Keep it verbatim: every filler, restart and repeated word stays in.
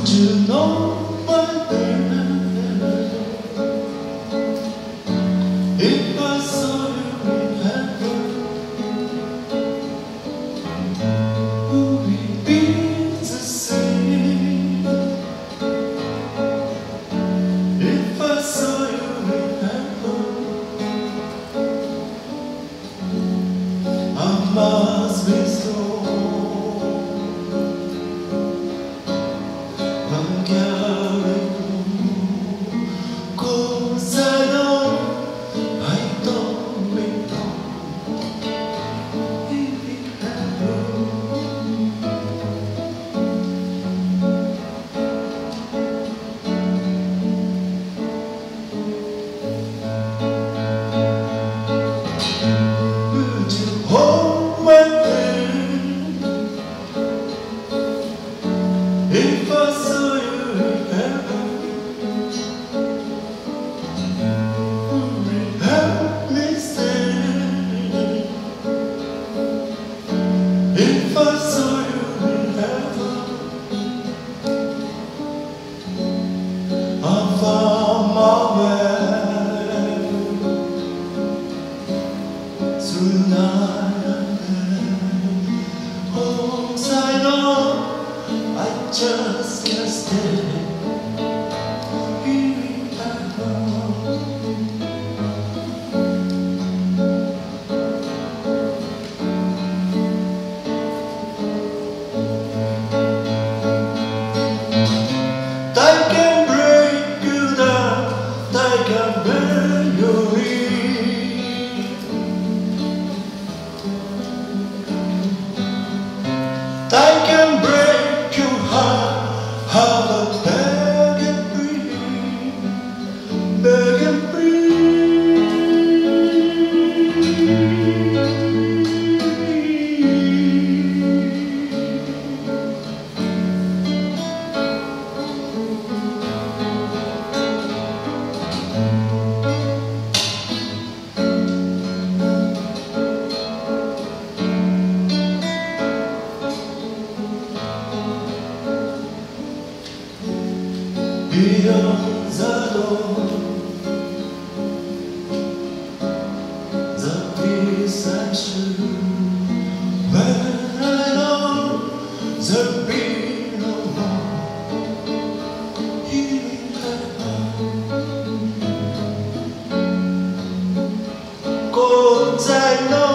Would you know my baby if I saw you in heaven? Would it be the same if I saw you in heaven? I must be strong. Cause I know I don't belong in heaven. Would you hold my hand if I saw you in heaven? If I saw you in heaven, I found my way through night and day. Oh, I know I just can't stay in heaven. I can break you down, I can bend you in. I can break your heart, how I beg and breathe, beg and breathe. Beyond the door, the peace I should, when I know there'll be no more here in heaven. 'Cause I know